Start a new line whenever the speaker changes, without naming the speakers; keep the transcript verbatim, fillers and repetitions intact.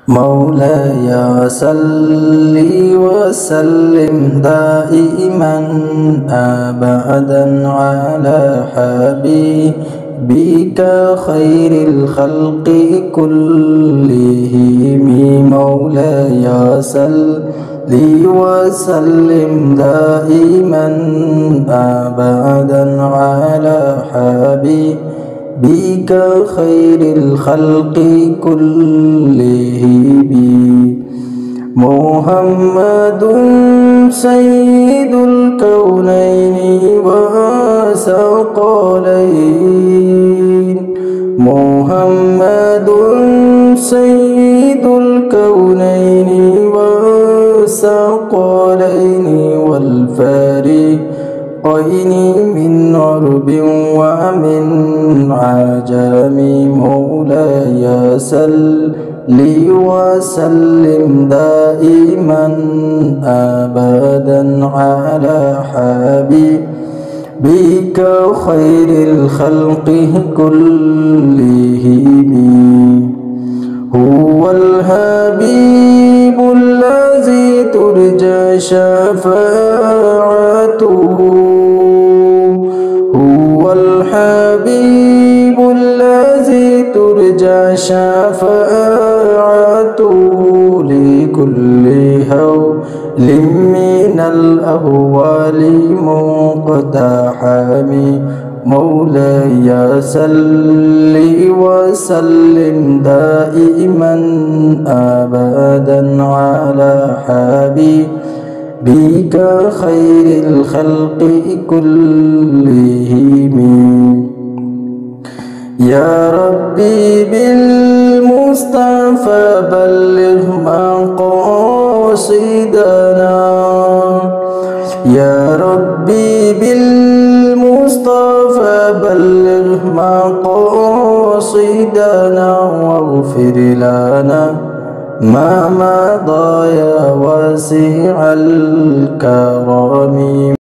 مولاي صل وسلم دائما أبدا على حبيبك خير الخلق كلهم. مولاي صل وسلم دائما أبدا على حبيبك خير الخلق كلهم. محمد سيد الكونين والثقلين. محمد سيد الكونين والثقلين والفريقين من عرب ومن عجم. مولاي صل وسلم دائما أبدا على حبيبك خير الخلق كلهم. هو الحبيب الذي ترجى شفاعته. هو الحبيب الذي ترجى شفاعته لكل هول من الأهوال مقتحم. مولاي صل وسلم دائما أبدا على حبيبك خير الخلق كلهم. يا ربي بالمصطفى بلغ مقاصدنا. يا ربي بالمصطفى بلغ مقاصدنا واغفر لنا ما مضى يا واسع الكرم.